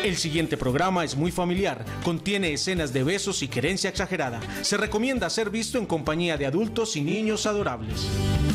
El siguiente programa es muy familiar, contiene escenas de besos y querencia exagerada. Se recomienda ser visto en compañía de adultos y niños adorables.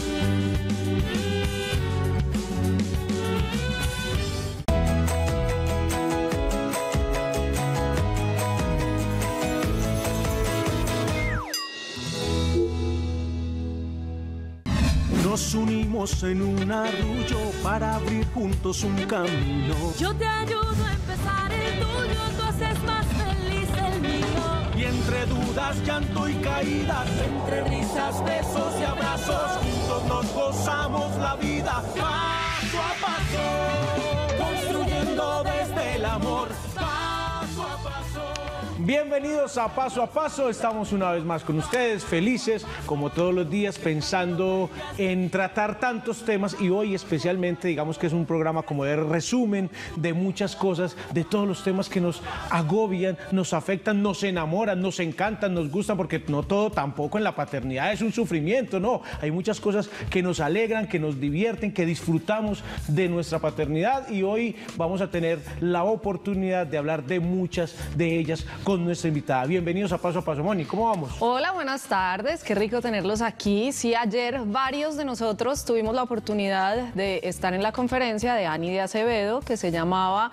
Nos unimos en un arrullo para abrir juntos un camino. Yo te ayudo a empezar el tuyo, tú haces más feliz el mío. Y entre dudas, llanto y caídas, entre risas, besos y abrazos, juntos nos gozamos la vida paso a paso, construyendo desde el amor paso a paso. Bienvenidos a Paso, estamos una vez más con ustedes, felices como todos los días, pensando en tratar tantos temas y hoy especialmente digamos que es un programa como de resumen de muchas cosas, de todos los temas que nos agobian, nos afectan, nos enamoran, nos encantan, nos gustan, porque no todo tampoco en la paternidad es un sufrimiento, no, hay muchas cosas que nos alegran, que nos divierten, que disfrutamos de nuestra paternidad y hoy vamos a tener la oportunidad de hablar de muchas de ellas con nuestra invitada. Bienvenidos a Paso, Moni, ¿cómo vamos? Hola, buenas tardes, qué rico tenerlos aquí. Sí, ayer varios de nosotros tuvimos la oportunidad de estar en la conferencia de Ani de Acevedo, que se llamaba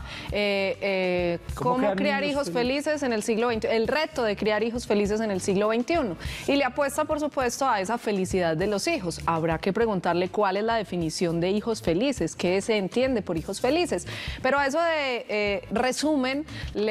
¿Cómo criar hijos felices en el siglo XXI? El reto de criar hijos felices en el siglo XXI. Y le apuesta, por supuesto, a esa felicidad de los hijos. Habrá que preguntarle cuál es la definición de hijos felices, qué se entiende por hijos felices. Pero a eso de resumen,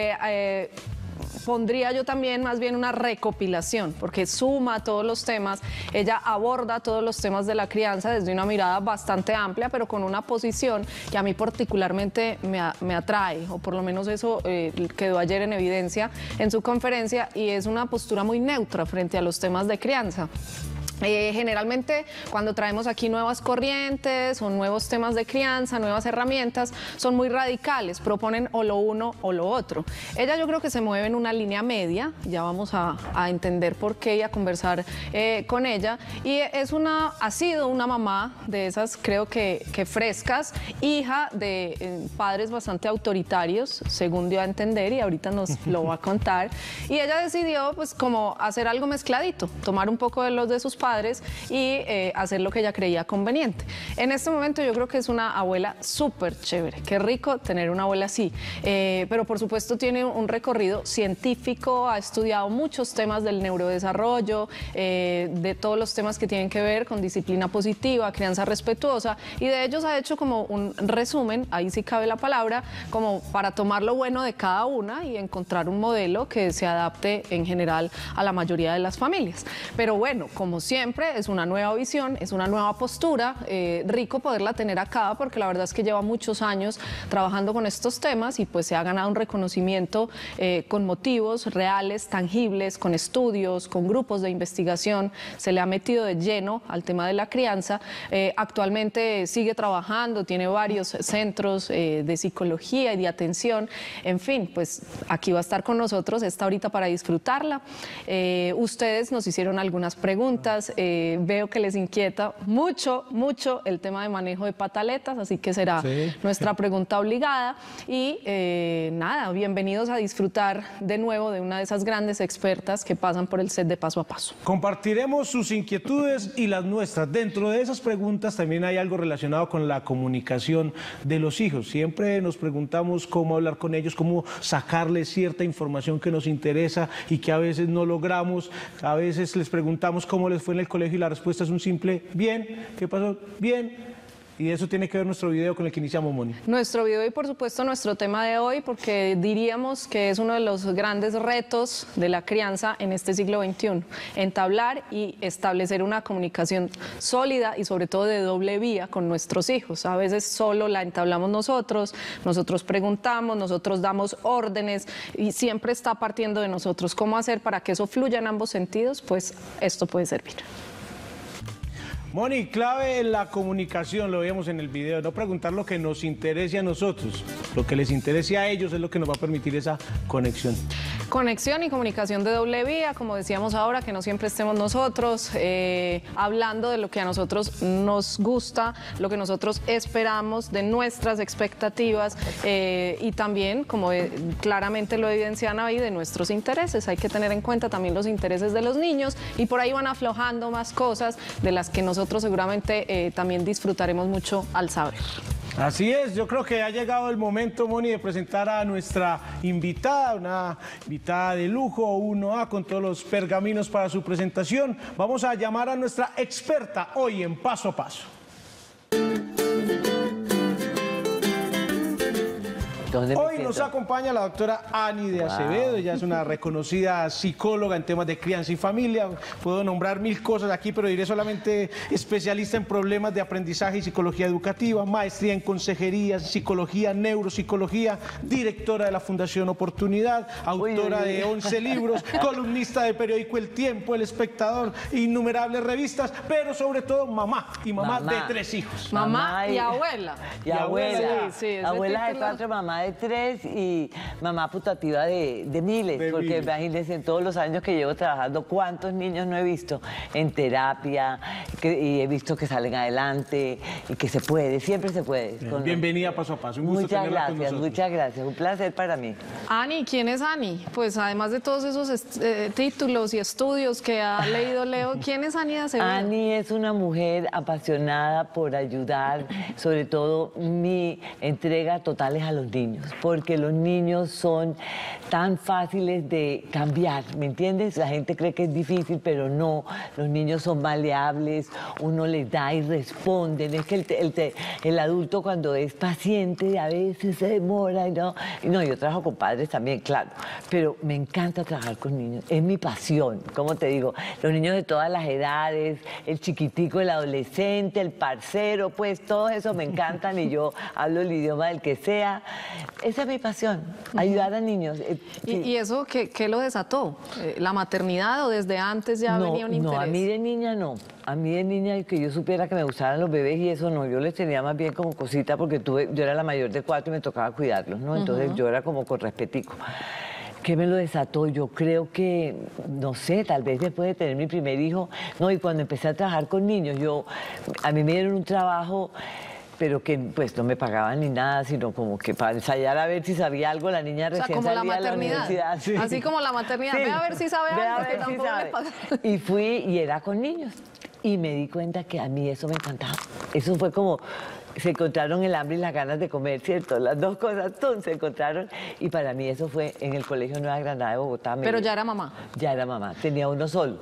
pondría yo también más bien una recopilación, porque suma todos los temas, ella aborda todos los temas de la crianza desde una mirada bastante amplia, pero con una posición que a mí particularmente me atrae, o por lo menos eso quedó ayer en evidencia en su conferencia, y es una postura muy neutra frente a los temas de crianza. Generalmente cuando traemos aquí nuevas corrientes o nuevos temas de crianza, nuevas herramientas, son muy radicales, proponen o lo uno o lo otro. Ella yo creo que se mueve en una línea media, ya vamos a entender por qué y a conversar con ella, y ha sido una mamá de esas creo que frescas, hija de padres bastante autoritarios, según dio a entender y ahorita nos lo va a contar, y ella decidió pues como hacer algo mezcladito, tomar un poco de los de sus padres y hacer lo que ella creía conveniente. En este momento yo creo que es una abuela súper chévere, qué rico tener una abuela así, pero por supuesto tiene un recorrido científico, ha estudiado muchos temas del neurodesarrollo, de todos los temas que tienen que ver con disciplina positiva, crianza respetuosa, y de ellos ha hecho como un resumen, ahí sí cabe la palabra, como para tomar lo bueno de cada una y encontrar un modelo que se adapte en general a la mayoría de las familias. Pero bueno, como siempre es una nueva visión, es una nueva postura, rico poderla tener acá porque la verdad es que lleva muchos años trabajando con estos temas y pues se ha ganado un reconocimiento con motivos reales, tangibles, con estudios, con grupos de investigación, se le ha metido de lleno al tema de la crianza, actualmente sigue trabajando, tiene varios centros de psicología y de atención, en fin, pues aquí va a estar con nosotros, está ahorita para disfrutarla. Ustedes nos hicieron algunas preguntas, veo que les inquieta mucho el tema de manejo de pataletas, así que será nuestra pregunta obligada y nada, bienvenidos a disfrutar de nuevo de una de esas grandes expertas que pasan por el set de Paso a Paso. Compartiremos sus inquietudes y las nuestras. Dentro de esas preguntas también hay algo relacionado con la comunicación de los hijos. Siempre nos preguntamos cómo hablar con ellos, cómo sacarles cierta información que nos interesa y que a veces no logramos. A veces les preguntamos cómo les fue en el colegio y la respuesta es un simple bien. ¿Qué pasó? Bien. Y eso tiene que ver nuestro video con el que iniciamos, Moni. Nuestro video y por supuesto nuestro tema de hoy, porque diríamos que es uno de los grandes retos de la crianza en este siglo XXI, entablar y establecer una comunicación sólida y sobre todo de doble vía con nuestros hijos. A veces solo la entablamos nosotros preguntamos, nosotros damos órdenes y siempre está partiendo de nosotros. ¿Cómo hacer para que eso fluya en ambos sentidos? Pues esto puede servir. Moni, clave en la comunicación, lo veíamos en el video, no preguntar lo que nos interese a nosotros, lo que les interese a ellos es lo que nos va a permitir esa conexión. Conexión y comunicación de doble vía, como decíamos ahora, que no siempre estemos nosotros hablando de lo que a nosotros nos gusta, lo que nosotros esperamos, de nuestras expectativas y también, como claramente lo evidencia Anaí, de nuestros intereses. Hay que tener en cuenta también los intereses de los niños y por ahí van aflojando más cosas de las que nosotros seguramente también disfrutaremos mucho al saber. Así es, yo creo que ha llegado el momento, Moni, de presentar a nuestra invitada, una invitada de lujo, 1A, con todos los pergaminos para su presentación. Vamos a llamar a nuestra experta hoy en Paso a Paso. Hoy nos acompaña la doctora Ani de Acevedo. Ella es una reconocida psicóloga en temas de crianza y familia. Puedo nombrar 1000 cosas aquí, pero diré solamente especialista en problemas de aprendizaje y psicología educativa, maestría en consejería, psicología, neuropsicología, directora de la Fundación Oportunidad, autora de 11 libros, columnista del periódico El Tiempo, El Espectador, innumerables revistas, pero sobre todo mamá, y mamá de 3 hijos. Mamá y abuela. Y abuela. Sí, abuela de 4, mamá de 3 y mamá putativa de miles, porque imagínense, en todos los años que llevo trabajando, cuántos niños no he visto en terapia, y he visto que salen adelante y que se puede, siempre se puede. Bienvenida a Paso a Paso, un gusto tenerla con nosotros. Muchas gracias, un placer para mí. Ani, ¿quién es Ani? Pues además de todos esos títulos y estudios que ha leído Leo, ¿quién es Ani de Acevedo? Ani es una mujer apasionada por ayudar, sobre todo mi entrega total es a los niños, porque los niños son tan fáciles de cambiar, ¿me entiendes? La gente cree que es difícil, pero no, los niños son maleables, uno les da y responden. Es que el adulto cuando es paciente a veces se demora y no, yo trabajo con padres también, claro, pero me encanta trabajar con niños, es mi pasión, como te digo, los niños de todas las edades, el chiquitico, el adolescente, el parcero, pues todo eso me encantan y yo hablo el idioma del que sea. Esa es mi pasión, ayudar a niños. ¿Y eso qué lo desató? ¿La maternidad o desde antes ya venía un interés? No, a mí de niña no. A mí de niña que yo supiera que me gustaran los bebés y eso no. Yo les tenía más bien como cosita porque yo era la mayor de 4 y me tocaba cuidarlos, ¿no? Entonces yo era como con respetico. ¿Qué me lo desató? Yo creo que, no sé, tal vez después de tener mi primer hijo, no, y cuando empecé a trabajar con niños, a mí me dieron un trabajo, pero que pues no me pagaban ni nada, sino como que para ensayar a ver si sabía algo la niña recién salía de la universidad. Sí. Así como la maternidad, sí. Ve a ver si sabe algo, que tampoco sabe. le pagaban. Y fui y era con niños. Y me di cuenta que a mí eso me encantaba. Eso fue como, se encontraron el hambre y las ganas de comer, ¿cierto? Las dos cosas se encontraron. Y para mí eso fue en el Colegio Nueva Granada de Bogotá. Pero ya era mamá. Ya era mamá. Tenía uno solo.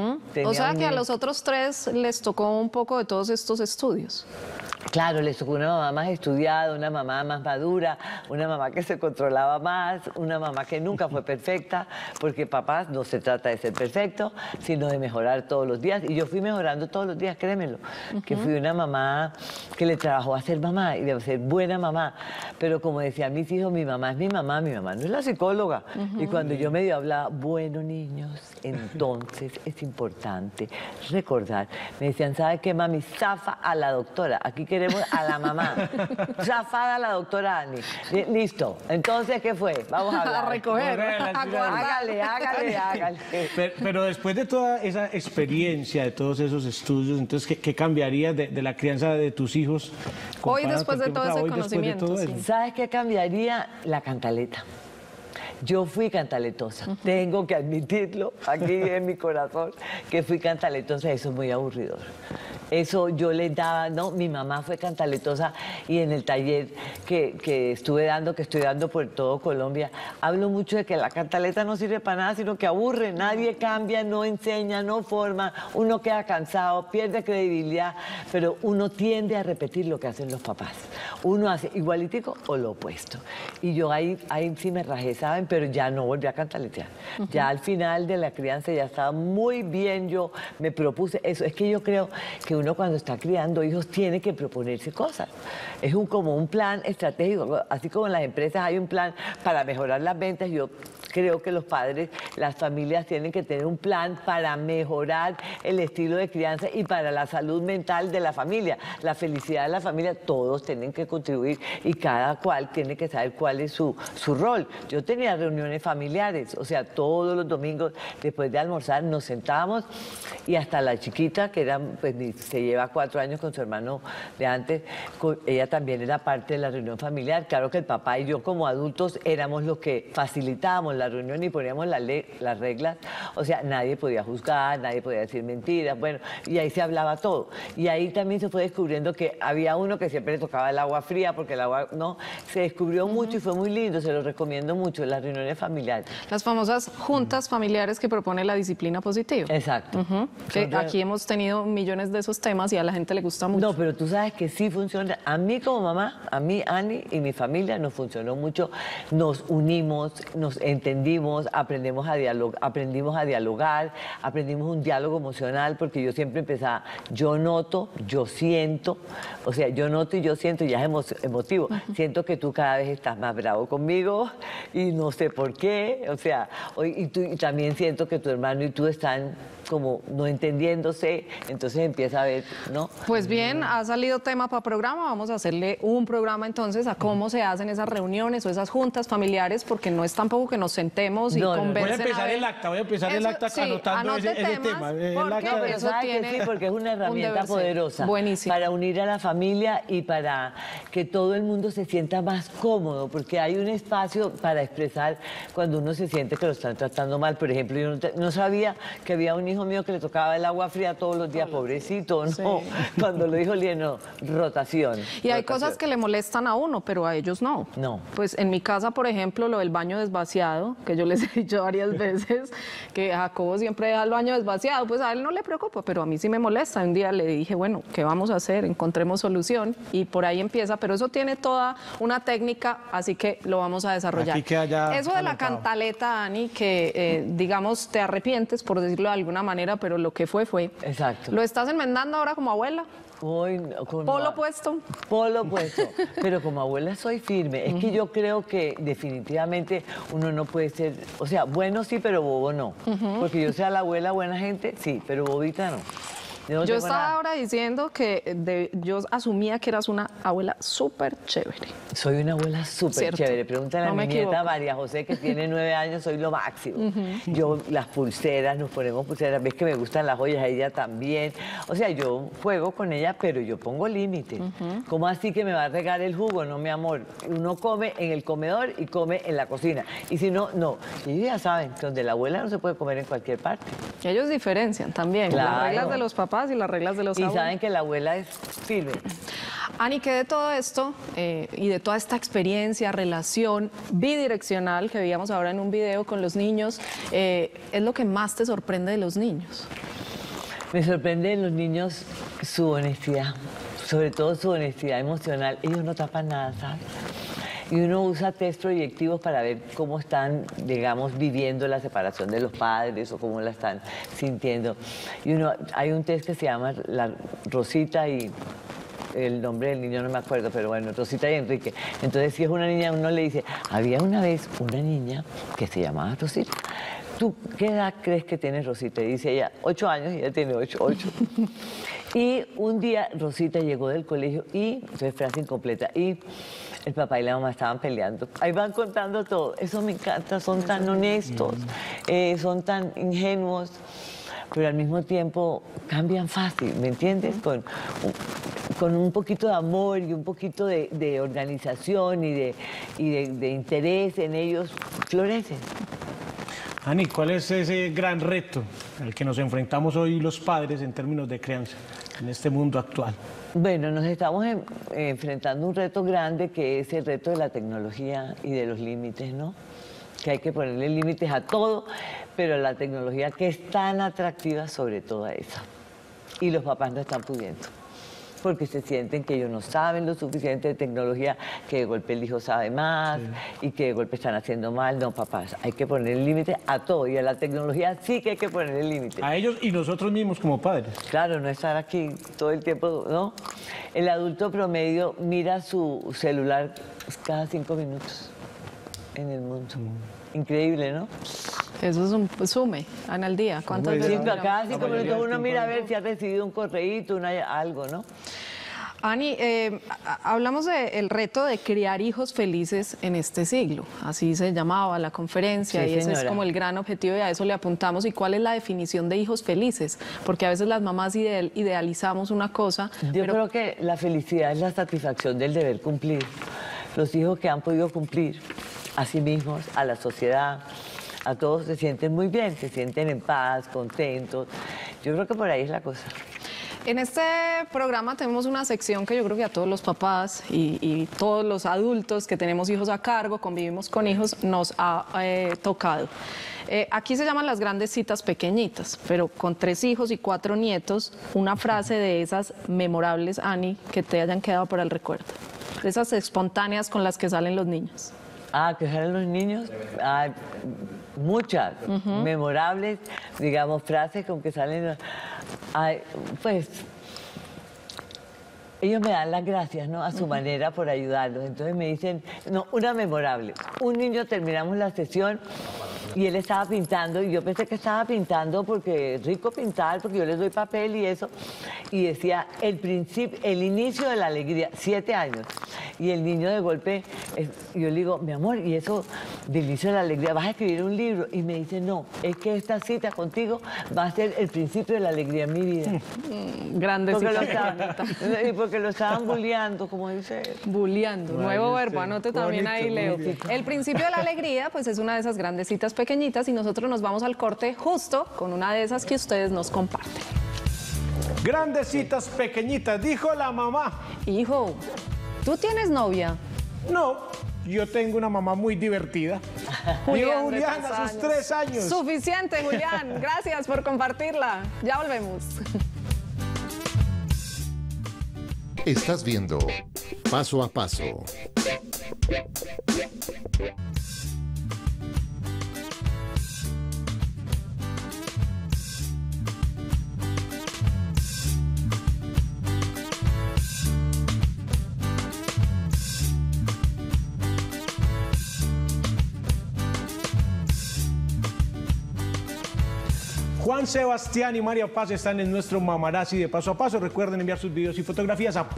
O sea que a los otros 3 les tocó un poco de todos estos estudios. Claro, les tocó una mamá más estudiada, una mamá más madura, una mamá que se controlaba más, una mamá que nunca fue perfecta, porque papás no se trata de ser perfecto, sino de mejorar todos los días. Y yo fui mejorando todos los días, créemelo, que fui una mamá que le trabajó a ser mamá y de ser buena mamá. Pero como decían mis hijos, mi mamá es mi mamá no es la psicóloga. Y cuando yo medio hablaba, bueno, niños, entonces es importante recordar. Me decían, ¿sabe qué, mami? Zafa a la doctora. Aquí queremos a la mamá. Zafada a la doctora Ani. Listo. Entonces, ¿qué fue? Vamos a hablar. A recoger. Hágale. Pero después de toda esa experiencia, de todos esos estudios, entonces, ¿qué cambiaría de la crianza de tus hijos? Hoy, después de todo ese conocimiento. ¿Sabes qué cambiaría? La cantaleta. Yo fui cantaletosa, tengo que admitirlo aquí en mi corazón, que fui cantaletosa, eso es muy aburridor. Eso yo les daba, no, mi mamá fue cantaletosa y en el taller que estoy dando por todo Colombia, hablo mucho de que la cantaleta no sirve para nada, sino que aburre, nadie cambia, no enseña, no forma, uno queda cansado, pierde credibilidad, pero uno tiende a repetir lo que hacen los papás. Uno hace igualitico o lo opuesto. Y yo ahí sí me rajé, ¿saben? Pero ya no volví a cantaletear. Ya al final de la crianza ya estaba muy bien, yo me propuse eso. Es que yo creo que uno cuando está criando hijos tiene que proponerse cosas. Es como un plan estratégico, así como en las empresas hay un plan para mejorar las ventas. Yo creo que los padres, las familias tienen que tener un plan para mejorar el estilo de crianza y para la salud mental de la familia, la felicidad de la familia. Todos tienen que contribuir y cada cual tiene que saber cuál es su rol. Yo tenía reuniones familiares, o sea, todos los domingos después de almorzar nos sentábamos y hasta la chiquita, que era, pues, se lleva 4 años con su hermano de antes, ella también era parte de la reunión familiar. Claro que el papá y yo como adultos éramos los que facilitábamos la reunión y poníamos las reglas, o sea, nadie podía juzgar, nadie podía decir mentiras, bueno, y ahí se hablaba todo. Y ahí también se fue descubriendo que había uno que siempre le tocaba el agua fría, porque el agua, no, se descubrió mucho y fue muy lindo, se lo recomiendo mucho, las reuniones familiares. Las famosas juntas familiares que propone la disciplina positiva. Exacto. Que aquí hemos tenido millones de esos temas y a la gente le gusta mucho. No, pero tú sabes que sí funciona. A mí como mamá, a mí, Ani y mi familia nos funcionó mucho, nos unimos, nos entendimos, aprendimos a aprendimos a dialogar, aprendimos un diálogo emocional, porque yo siempre empezaba, yo noto, yo siento, o sea, yo noto y yo siento, ya es emotivo. Siento que tú cada vez estás más bravo conmigo y no sé por qué, o sea, y también siento que tu hermano y tú están como no entendiéndose, entonces empieza a ver, ¿no? Pues bien, ha salido tema para programa, vamos a hacerle un programa entonces a cómo se hacen esas reuniones o esas juntas familiares, porque no es tampoco que nos sentemos y conversen. Voy a empezar el acta, anotando ese tema. Pero eso ¿sabes tiene que sí? Porque es una herramienta poderosa buenísimo para unir a la familia y para que todo el mundo se sienta más cómodo, porque hay un espacio para expresar cuando uno se siente que lo están tratando mal. Por ejemplo, yo no sabía que había un hijo mío que le tocaba el agua fría todos los días, pobrecito, ¿no? Sí. Cuando lo dijo Lieno, rotación. Y hay cosas que le molestan a uno, pero a ellos no. No. Pues en mi casa, por ejemplo, lo del baño desvaciado, que yo les he dicho varias veces, que Jacobo siempre deja el baño desvaciado, pues a él no le preocupa, pero a mí sí me molesta. Un día le dije, bueno, ¿qué vamos a hacer? Encontremos solución, y por ahí empieza, pero eso tiene toda una técnica, así que lo vamos a desarrollar. Eso de la cantaleta, Ani, que digamos te arrepientes, por decirlo de alguna manera, pero lo que fue. Exacto. ¿Lo estás enmendando ahora como abuela? Polo puesto. Polo puesto. Pero como abuela soy firme. Es que yo creo que definitivamente uno no puede ser, o sea, bueno sí, pero bobo no. Porque yo sea la abuela buena gente, sí, pero bobita no. Yo estaba ahora diciendo que yo asumía que eras una abuela súper chévere. Soy una abuela súper chévere. Pregúntale a mi nieta María José, que tiene 9 años, soy lo máximo. Yo, las pulseras, nos ponemos pulseras, ves que me gustan las joyas, a ella también. O sea, yo juego con ella, pero yo pongo límites. ¿Cómo así que me va a regar el jugo? No, mi amor. Uno come en el comedor y come en la cocina. Y si no, no. Y ellos ya saben que donde la abuela no se puede comer en cualquier parte. Ellos diferencian también, claro, las reglas de los papás y las reglas de los abuelos. Y saben que la abuela es firme. Ani, que de todo esto y de toda esta experiencia, relación bidireccional que veíamos ahora en un video con los niños, es lo que más te sorprende de los niños? Me sorprende en los niños su honestidad, sobre todo su honestidad emocional. Ellos no tapan nada, ¿sabes? Y uno usa test proyectivos para ver cómo están, digamos, viviendo la separación de los padres o cómo la están sintiendo. Y hay un test que se llama la Rosita y el nombre del niño no me acuerdo, pero bueno, Rosita y Enrique. Entonces, si es una niña, uno le dice, había una vez una niña que se llamaba Rosita. ¿Tú qué edad crees que tiene Rosita? Y dice ella, 8 años, y ella tiene 8. Y un día Rosita llegó del colegio y, entonces frase incompleta, y el papá y la mamá estaban peleando. Ahí van contando todo. Eso me encanta, son tan honestos, son tan ingenuos, pero al mismo tiempo cambian fácil, ¿me entiendes? Con un poquito de amor y un poquito de organización y de interés en ellos, florecen. Ani, ¿cuál es ese gran reto al que nos enfrentamos hoy los padres en términos de crianza en este mundo actual? Bueno, nos estamos enfrentando a un reto grande, que es el reto de la tecnología y de los límites, ¿no? Que hay que ponerle límites a todo, pero la tecnología, que es tan atractiva, sobre todo a esa. Y los papás no están pudiendo. porque se sienten que ellos no saben lo suficiente de tecnología, que de golpe el hijo sabe más y que de golpe están haciendo mal. No, papás, hay que poner el límite a todo y a la tecnología sí que hay que poner el límite. A ellos y nosotros mismos como padres. Claro, no estar aquí todo el tiempo, ¿no? El adulto promedio mira su celular cada 5 minutos en el mundo. Increíble, ¿no? Eso es un sume, Ana, al día. ¿Cuántas veces? Sí, cada 5 mayoría minutos del uno mira a tiempo. ver si ha recibido un correíto, algo, ¿no? Ani, hablamos del reto de criar hijos felices en este siglo. Así se llamaba la conferencia Sí, y ese es señora. como el gran objetivo y a eso le apuntamos. ¿Y cuál es la definición de hijos felices? Porque a veces las mamás idealizamos una cosa, Yo pero creo que la felicidad es la satisfacción del deber cumplir. Los hijos que han podido cumplir a sí mismos, a la sociedad, a todos se sienten muy bien, se sienten en paz, contentos. Yo creo que por ahí es la cosa. en este programa tenemos una sección que yo creo que a todos los papás y todos los adultos que tenemos hijos a cargo, convivimos con hijos, nos ha tocado. Aquí se llaman las grandes citas pequeñitas, pero con 3 hijos y 4 nietos, una frase de esas memorables, Ani, que te hayan quedado para el recuerdo. De esas espontáneas con las que salen los niños. Ah, que salen los niños, muchas, memorables, digamos, frases con que salen, pues, ellos me dan las gracias, ¿no? A su manera por ayudarlos. Entonces me dicen, no, una memorable. Un niño terminamos la sesión y él estaba pintando y yo pensé que estaba pintando porque es rico pintar, porque yo les doy papel y eso. Y decía, el inicio de la alegría, 7 años. Y el niño de golpe, yo le digo, mi amor, ¿y eso del inicio de la alegría? ¿Vas a escribir un libro? Y me dice, no, es que esta cita contigo va a ser el principio de la alegría en mi vida. Grandes Porque citas. y porque lo estaban bulleando, como dice él. Bulleando, nuevo verbo, anote también ahí, Leo. bonito. El principio de la alegría, pues es una de esas grandes citas pequeñitas y nosotros nos vamos al corte justo con una de esas que ustedes nos comparten. Grandes citas pequeñitas, dijo la mamá. Hijo, ¿tú tienes novia? No, yo tengo una mamá muy divertida. Digo de Julián 3 a sus 3 años. Suficiente, Julián. Gracias por compartirla. Ya volvemos. Estás viendo Paso a Paso. Juan Sebastián y María Paz están en nuestro Mamarazzi de Paso a Paso. Recuerden enviar sus videos y fotografías a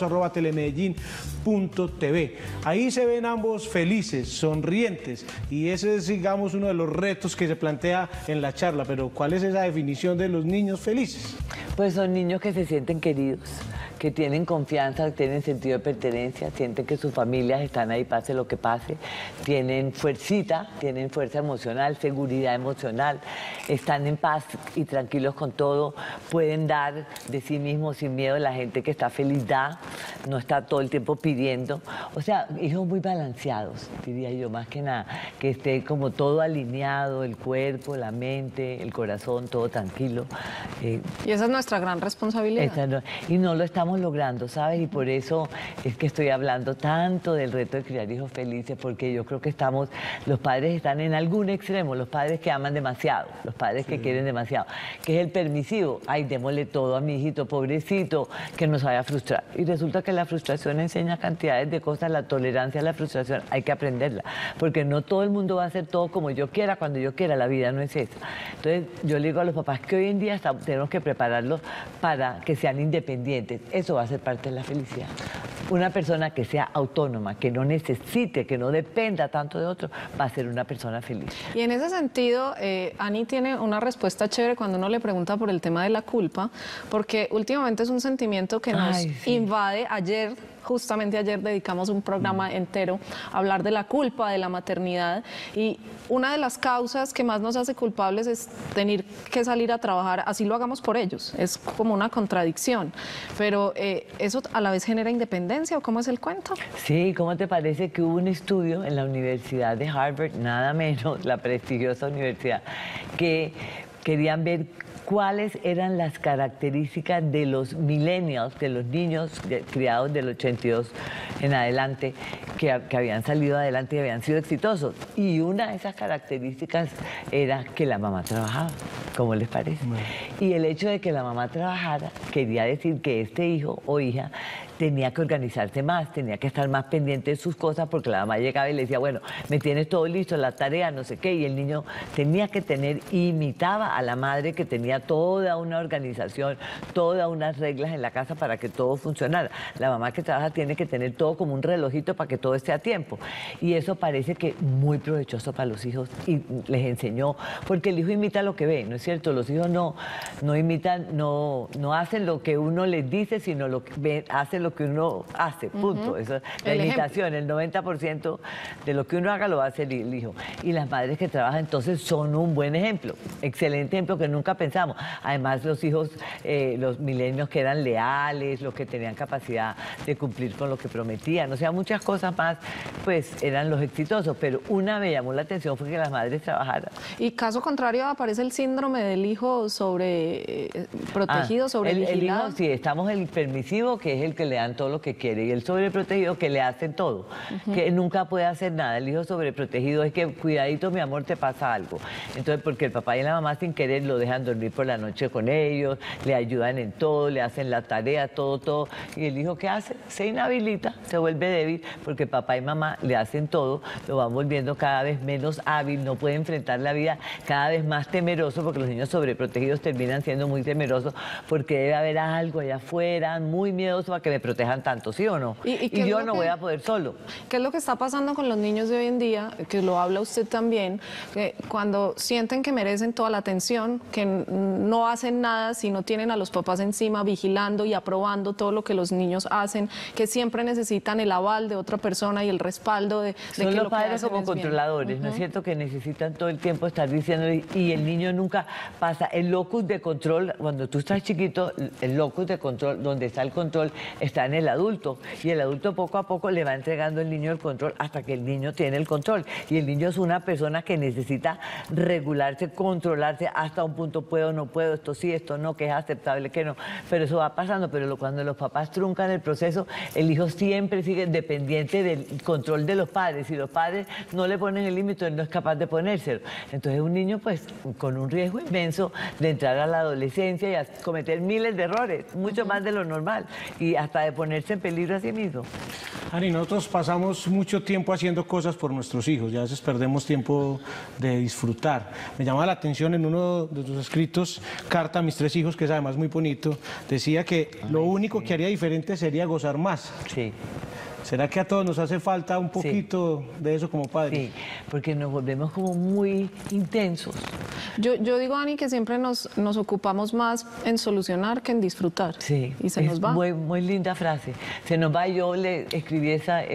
pasoapaso@telemedellin.tv. Ahí se ven ambos felices, sonrientes, y ese es, digamos, uno de los retos que se plantea en la charla. Pero ¿cuál es esa definición de los niños felices? Pues son niños que se sienten queridos, que tienen confianza, que tienen sentido de pertenencia, sienten que sus familias están ahí, pase lo que pase, tienen fuercita, tienen fuerza emocional, seguridad emocional, están en paz y tranquilos con todo, pueden dar de sí mismos sin miedo. La gente que está feliz da, no está todo el tiempo pidiendo. O sea, hijos muy balanceados, diría yo, más que nada, que esté como todo alineado, el cuerpo, la mente, el corazón, todo tranquilo. Y esa es nuestra gran responsabilidad. Y no lo estamos logrando, ¿sabes? Y por eso es que estoy hablando tanto del reto de criar hijos felices, porque yo creo que los padres están en algún extremo, los padres que aman demasiado, los padres que quieren demasiado, que es el permisivo. Ay, démosle todo a mi hijito, pobrecito, que nos vaya a frustrar. Y resulta que la frustración enseña cantidades de cosas, la tolerancia a la frustración, hay que aprenderla, porque no todo el mundo va a hacer todo como yo quiera, cuando yo quiera, la vida no es esa. Entonces, yo le digo a los papás que hoy en día tenemos que prepararlos para que sean independientes. Eso va a ser parte de la felicidad. Una persona que sea autónoma, que no necesite, que no dependa tanto de otro, va a ser una persona feliz. Y en ese sentido, Ani tiene una respuesta chévere cuando uno le pregunta por el tema de la culpa, porque últimamente es un sentimiento que nos invade. Justamente ayer dedicamos un programa entero a hablar de la culpa, de la maternidad, y una de las causas que más nos hace culpables es tener que salir a trabajar, así lo hagamos por ellos. Es como una contradicción, pero ¿eso a la vez genera independencia o cómo es el cuento? Sí, ¿cómo te parece que hubo un estudio en la Universidad de Harvard, nada menos, la prestigiosa universidad, que querían ver cuáles eran las características de los millennials, de los niños criados del 82 en adelante, que habían salido adelante y habían sido exitosos. Y una de esas características era que la mamá trabajaba. ¿Cómo les parece? Bueno. Y el hecho de que la mamá trabajara quería decir que este hijo o hija tenía que organizarse más, tenía que estar más pendiente de sus cosas, porque la mamá llegaba y le decía, bueno, me tienes todo listo, la tarea, no sé qué, y el niño tenía que tener, imitaba a la madre que tenía toda una organización, todas unas reglas en la casa para que todo funcionara. La mamá que trabaja tiene que tener todo como un relojito para que todo esté a tiempo. Y eso parece que muy provechoso para los hijos, y les enseñó, porque el hijo imita lo que ve, ¿no es cierto? Los hijos no imitan, no hacen lo que uno les dice, sino lo que ven, hacen lo que uno hace, punto. Eso es la imitación, el 90% de lo que uno haga lo va a hacer el hijo. Y las madres que trabajan entonces son un buen ejemplo, excelente ejemplo que nunca pensamos. Además los hijos, los milenios que eran leales, los que tenían capacidad de cumplir con lo que prometían, o sea, muchas cosas más, pues eran los exitosos, pero una me llamó la atención fue que las madres trabajaran. Y caso contrario aparece el síndrome del hijo protegido, sobrevigilado. El hijo, sí, estamos el permisivo, que es el que le dan todo lo que quiere, y el sobreprotegido, que le hacen todo, que nunca puede hacer nada. El hijo sobreprotegido es que, cuidadito, mi amor, te pasa algo. Entonces, porque el papá y la mamá sin querer lo dejan dormir por la noche con ellos, le ayudan en todo, le hacen la tarea, todo. Y el hijo, ¿qué hace? Se inhabilita, se vuelve débil, porque papá y mamá le hacen todo, lo van volviendo cada vez menos hábil, no puede enfrentar la vida, cada vez más temeroso, porque los niños sobreprotegidos terminan siendo muy temerosos, porque debe haber algo allá afuera, muy miedoso a que me protejan tanto, ¿sí o no? Y yo no voy a poder solo. ¿Qué es lo que está pasando con los niños de hoy en día? Que lo habla usted también, que cuando sienten que merecen toda la atención, que no hacen nada si no tienen a los papás encima vigilando y aprobando todo lo que los niños hacen, que siempre necesitan el aval de otra persona y el respaldo de Son que los lo padres que hacen como es bien. controladores, ¿no es cierto? Que necesitan todo el tiempo estar diciendo, y el niño nunca pasa. El locus de control, cuando tú estás chiquito, el locus de control, donde está el control, está en el adulto, y el adulto poco a poco le va entregando al niño el control hasta que el niño tiene el control, y el niño es una persona que necesita regularse, controlarse hasta un punto, puedo, no puedo, esto sí, esto no, que es aceptable, que no, pero eso va pasando. Pero cuando los papás truncan el proceso, el hijo siempre sigue dependiente del control de los padres. Si los padres no le ponen el límite, él no es capaz de ponérselo. Entonces un niño pues con un riesgo inmenso de entrar a la adolescencia y a cometer miles de errores, mucho más de lo normal, y hasta de ponerse en peligro a sí mismo. Ani, nosotros pasamos mucho tiempo haciendo cosas por nuestros hijos y a veces perdemos tiempo de disfrutar. Me llamaba la atención en uno de tus escritos, Carta a mis 3 hijos, que es además muy bonito, decía que lo único que haría diferente sería gozar más. Sí. ¿Será que a todos nos hace falta un poquito de eso como padres? Sí, porque nos volvemos como muy intensos. Yo digo, Ani, que siempre nos ocupamos más en solucionar que en disfrutar. Sí, y se nos va. Muy linda frase. Se nos va. Yo le escribí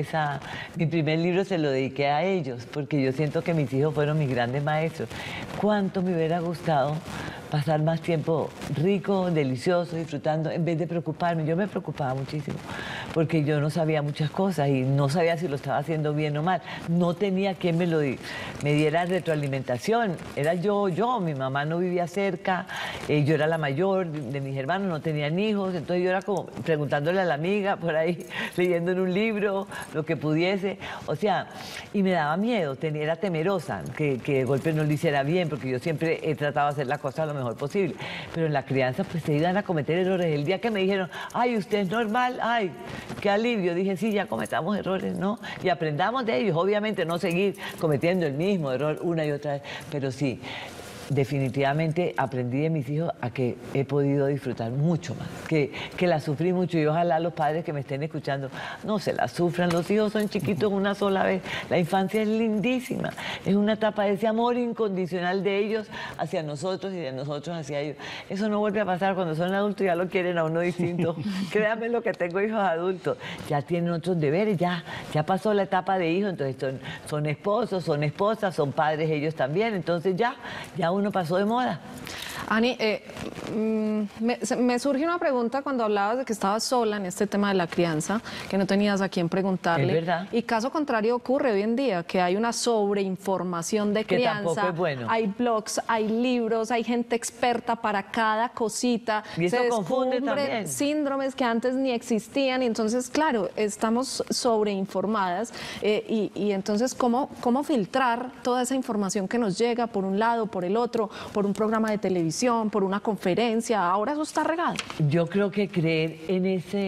mi primer libro se lo dediqué a ellos, porque yo siento que mis hijos fueron mis grandes maestros. ¿Cuánto me hubiera gustado pasar más tiempo rico, delicioso, disfrutando, en vez de preocuparme? Yo me preocupaba muchísimo, porque yo no sabía muchas cosas y no sabía si lo estaba haciendo bien o mal. No tenía quien me diera retroalimentación. Era yo, mi mamá no vivía cerca, yo era la mayor de mis hermanos, no tenían hijos, entonces yo era como preguntándole a la amiga por ahí, leyendo en un libro, lo que pudiese, o sea, y me daba miedo, era temerosa que de golpe no lo hiciera bien, porque yo siempre he tratado de hacer la cosa lo mejor posible, pero en la crianza pues se iban a cometer errores. El día que me dijeron, ay, usted es normal, ay, qué alivio, dije, sí, ya cometamos errores, ¿no? Y aprendamos de ellos, obviamente no seguir cometiendo el mismo error una y otra vez, pero sí, definitivamente aprendí de mis hijos a que he podido disfrutar mucho más, que la sufrí mucho, y ojalá los padres que me estén escuchando no se la sufran. Los hijos son chiquitos una sola vez, la infancia es lindísima, es una etapa de ese amor incondicional de ellos hacia nosotros y de nosotros hacia ellos. Eso no vuelve a pasar. Cuando son adultos ya lo quieren a uno distinto. Créanme lo que tengo hijos adultos, ya tienen otros deberes, ya pasó la etapa de hijos, entonces son esposos, son esposas, son padres ellos también, entonces ya uno pasó de moda. Ani, me surge una pregunta cuando hablabas de que estabas sola en este tema de la crianza, que no tenías a quién preguntarle. Es verdad. Y caso contrario ocurre hoy en día, que hay una sobreinformación de Que crianza. tampoco es bueno. Hay blogs, hay libros, hay gente experta para cada cosita. Y eso Se confunde descubren también. síndromes que antes ni existían. Y entonces, claro, estamos sobreinformadas. Y entonces, ¿cómo filtrar toda esa información que nos llega por un lado, por el otro, por un programa de televisión, por una conferencia? Ahora eso está regado. Yo creo que creer en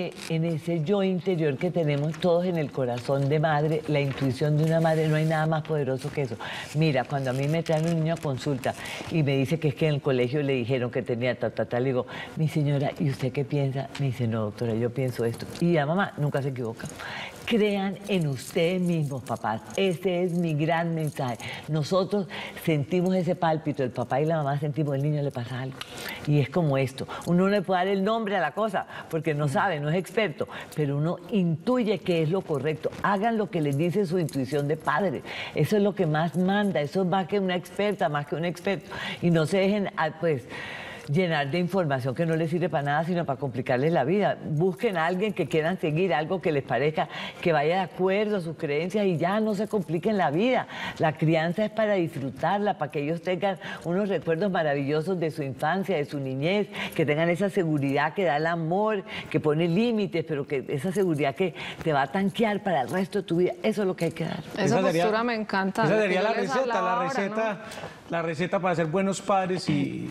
ese yo interior que tenemos todos en el corazón de madre, la intuición de una madre, no hay nada más poderoso que eso. Mira, cuando a mí me traen un niño a consulta y me dice que es que en el colegio le dijeron que tenía le digo, mi señora, ¿y usted qué piensa? Me dice, no, doctora, yo pienso esto. Y la mamá nunca se equivoca. Crean en ustedes mismos, papás. Ese es mi gran mensaje. Nosotros sentimos ese pálpito, el papá y la mamá sentimos que al niño le pasa algo. Y es como esto. Uno no le puede dar el nombre a la cosa, porque no sabe, no es experto, pero uno intuye que es lo correcto. Hagan lo que les dice su intuición de padre. Eso es lo que más manda, eso es más que una experta, más que un experto. Y no se dejen, pues, llenar de información que no les sirve para nada, sino para complicarles la vida. Busquen a alguien que quieran seguir, algo que les parezca que vaya de acuerdo a sus creencias y ya no se compliquen la vida. La crianza es para disfrutarla, para que ellos tengan unos recuerdos maravillosos de su infancia, de su niñez, que tengan esa seguridad que da el amor, que pone límites, pero que esa seguridad que te va a tanquear para el resto de tu vida. Eso es lo que hay que dar. Esa postura me encanta. Esa sería Yo la les receta, hablaba la ahora, receta, ¿no? la receta para ser buenos padres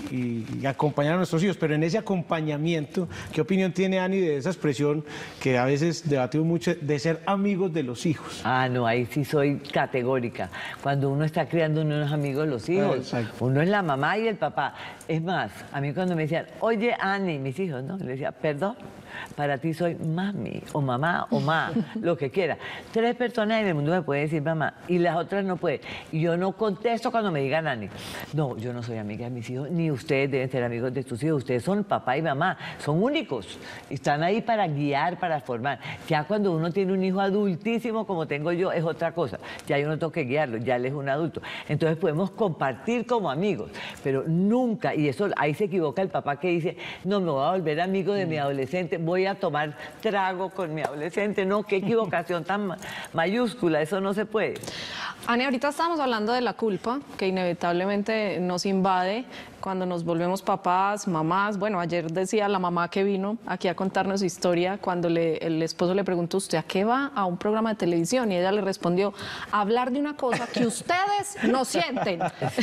y acompañar a nuestros hijos. Pero en ese acompañamiento, ¿qué opinión tiene Ani de esa expresión que a veces debatimos mucho de ser amigos de los hijos? Ah, no, ahí sí soy categórica. Cuando uno está criando, uno no es amigo de los hijos. Exacto. Uno es la mamá y el papá. Es más, a mí cuando me decían, oye, Ani, mis hijos, ¿no? Le decía, perdón, para ti soy mami, o mamá, o ma, lo que quiera. 3 personas en el mundo me pueden decir mamá, y las otras no pueden. Y yo no contesto cuando me digan Ani. No, yo no soy amiga de mis hijos, ni ustedes deben ser amigos de sus hijos. Ustedes son papá y mamá, son únicos. Están ahí para guiar, para formar. Ya cuando uno tiene un hijo adultísimo, como tengo yo, es otra cosa. Ya yo no tengo que guiarlo, ya él es un adulto. Entonces podemos compartir como amigos, pero nunca, y eso ahí se equivoca el papá que dice, no, me voy a volver amigo de mi adolescente, voy a tomar trago con mi adolescente. No, qué equivocación tan mayúscula, eso no se puede. Ani, ahorita estábamos hablando de la culpa que inevitablemente nos invade cuando nos volvemos papás, mamás. Bueno, ayer decía la mamá que vino aquí a contarnos su historia cuando el esposo le preguntó, ¿usted a qué va a un programa de televisión? Y ella le respondió, a hablar de una cosa que ustedes no sienten.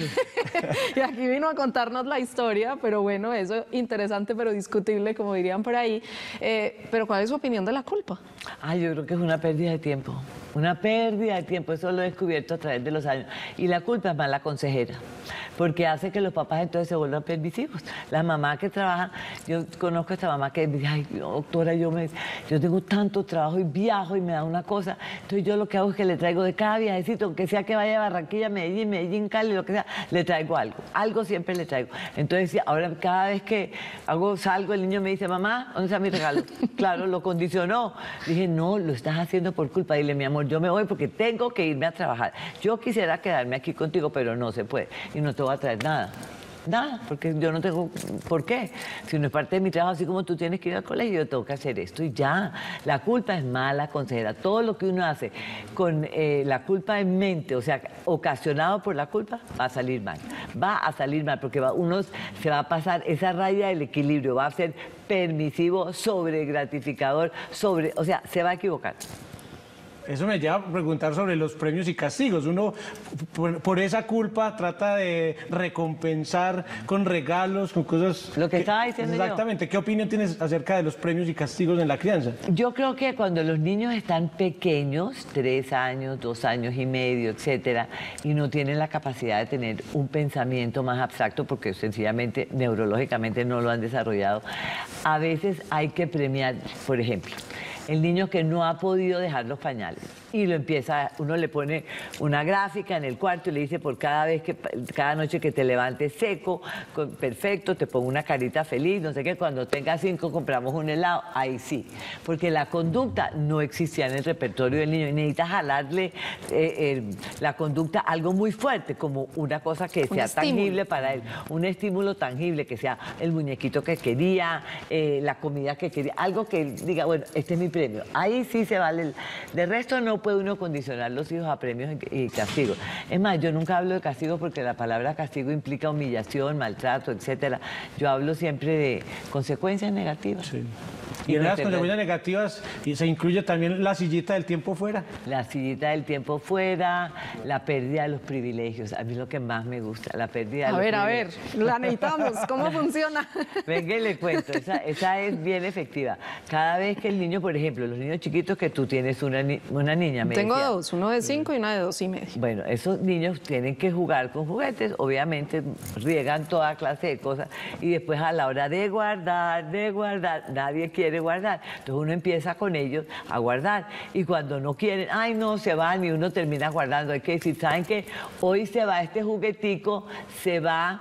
Y aquí vino a contarnos la historia, pero bueno, eso interesante pero discutible, como dirían por ahí. Pero ¿cuál es su opinión de la culpa? Ah, yo creo que es una pérdida de tiempo. Una pérdida de tiempo, eso lo he descubierto a través de los años. Y la culpa es mala consejera, porque hace que los papás entonces se vuelvan permisivos. Las mamás que trabajan, yo conozco a esta mamá que dice, ay, doctora, yo tengo tanto trabajo y viajo y me da una cosa. Entonces yo lo que hago es que le traigo de cada viajecito, aunque sea que vaya a Barranquilla, Medellín, Cali, lo que sea, le traigo algo. Algo siempre le traigo. Entonces ahora cada vez que salgo, el niño me dice, mamá, ¿dónde está mi regalo? Claro, lo condicionó. Dije, no, lo estás haciendo por culpa. Dile, mi amor, yo me voy porque tengo que irme a trabajar. Yo quisiera quedarme aquí contigo, pero no se puede. Y no te voy a traer nada. Nada, porque yo no tengo por qué. Si no es parte de mi trabajo, así como tú tienes que ir al colegio, yo tengo que hacer esto y ya. La culpa es mala consejera. Todo lo que uno hace con la culpa en mente, o sea, ocasionado por la culpa, va a salir mal. Va a salir mal porque uno se va a pasar esa raya del equilibrio, va a ser permisivo, sobregratificador, o sea, se va a equivocar. Eso me lleva a preguntar sobre los premios y castigos. Uno, por esa culpa, trata de recompensar con regalos, con cosas... Lo que estaba diciendo yo. Exactamente. ¿Qué opinión tienes acerca de los premios y castigos en la crianza? Yo creo que cuando los niños están pequeños, 3 años, 2 años y medio, etcétera, y no tienen la capacidad de tener un pensamiento más abstracto porque sencillamente neurológicamente no lo han desarrollado, a veces hay que premiar, por ejemplo, el niño que no ha podido dejar los pañales. y lo empieza, uno le pone una gráfica en el cuarto y le dice por cada noche que te levantes seco, perfecto, te pongo una carita feliz, no sé qué, cuando tengas 5 compramos un helado, ahí sí. Porque la conducta no existía en el repertorio del niño y necesitas jalarle la conducta algo muy fuerte, como una cosa que sea tangible para él, un estímulo tangible, que sea el muñequito que quería, la comida que quería, algo que él diga, bueno, este es mi premio. Ahí sí se vale. De resto no puede uno condicionar los hijos a premios y castigos. Es más, yo nunca hablo de castigo porque la palabra castigo implica humillación, maltrato, etcétera. Yo hablo siempre de consecuencias negativas. Sí. Y en las consecuencias negativas se incluye también la sillita del tiempo fuera. La sillita del tiempo fuera, la pérdida de los privilegios. A mí lo que más me gusta, la pérdida de los privilegios. A ver, la necesitamos. ¿Cómo funciona? Venga, y le cuento, esa es bien efectiva. Cada vez que el niño, por ejemplo, los niños chiquitos que tú tienes una niña, me Tengo decía. 2, uno de 5 y una de 2 y medio. Bueno, esos niños tienen que jugar con juguetes, obviamente riegan toda clase de cosas y después a la hora de guardar, nadie quiere guardar. Entonces uno empieza con ellos a guardar y cuando no quieren, ay no, se van y uno termina guardando. Hay que decir, ¿saben qué? Hoy se va este juguetico, se va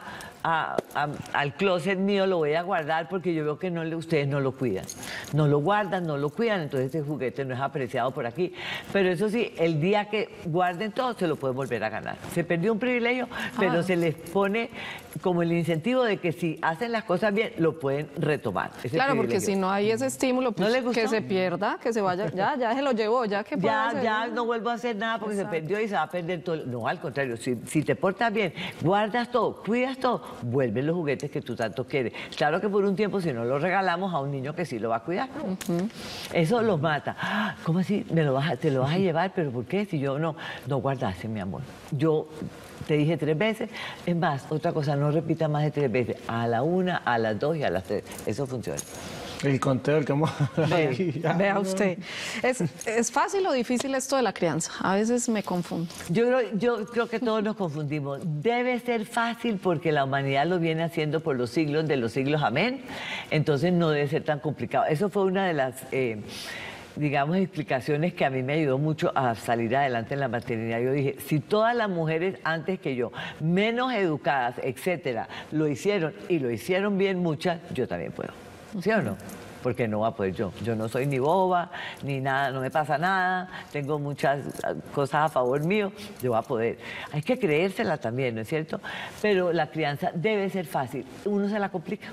al closet mío, lo voy a guardar porque yo veo que ustedes no lo cuidan. No lo guardan, no lo cuidan, entonces ese juguete no es apreciado por aquí. Pero eso sí, el día que guarden todo, se lo pueden volver a ganar. Se perdió un privilegio, pero se les pone como el incentivo de que si hacen las cosas bien, lo pueden retomar. Claro, porque si no hay ese estímulo, pues que se pierda, que se vaya, ya se lo llevó, ya que ya no vuelvo a hacer nada porque se perdió y se va a perder todo. No, al contrario, si te portas bien, guardas todo, cuidas todo, vuelven los juguetes que tú tanto quieres. Claro que por un tiempo, si no los regalamos a un niño que sí lo va a cuidar. Eso los mata. ¿Cómo así? Te lo vas a llevar, pero ¿por qué? Si yo no guardaste, mi amor. Yo te dije 3 veces. Es más, otra cosa, no repita más de 3 veces. A la 1, a las 2 y a las 3. Eso funciona. El conteo del que vamos Vea usted. ¿Es fácil o difícil esto de la crianza? A veces me confundo. Yo creo que todos nos confundimos. Debe ser fácil porque la humanidad lo viene haciendo por los siglos de los siglos, amén. Entonces no debe ser tan complicado. Eso fue una de las digamos, explicaciones que a mí me ayudó mucho a salir adelante en la maternidad. Yo dije, si todas las mujeres antes que yo, menos educadas, etcétera, lo hicieron y lo hicieron bien muchas, yo también puedo. ¿Sí o no? Porque no va a poder yo. Yo no soy ni boba, ni nada, no me pasa nada, tengo muchas cosas a favor mío, yo voy a poder. Hay que creérsela también, ¿no es cierto? Pero la crianza debe ser fácil, uno se la complica.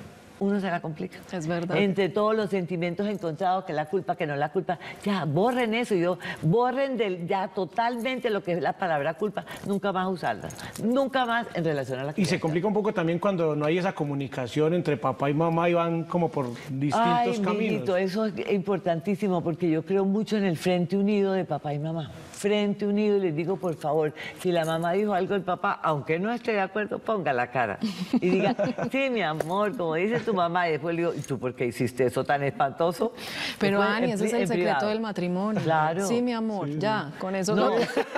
Es verdad. Entre todos los sentimientos encontrados, que la culpa, que no la culpa, ya, borren eso, borren ya totalmente lo que es la palabra culpa, nunca más usarla, nunca más en relación a la crianza. Y se complica un poco también cuando no hay esa comunicación entre papá y mamá y van como por distintos caminos. Mijito, eso es importantísimo porque yo creo mucho en el frente unido de papá y mamá. Frente unido y les digo, por favor, si la mamá dijo algo del papá, aunque no esté de acuerdo, ponga la cara y diga, sí, mi amor, como dice tu mamá, y después le digo, ¿y tú por qué hiciste eso tan espantoso? Pero después, Ani, ese es el secreto privado del matrimonio. Claro. Sí, mi amor, sí. Ya, con eso no.